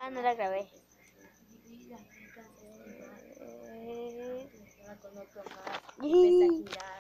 Ah, no la grabé. Con otro más. Empieza a girar.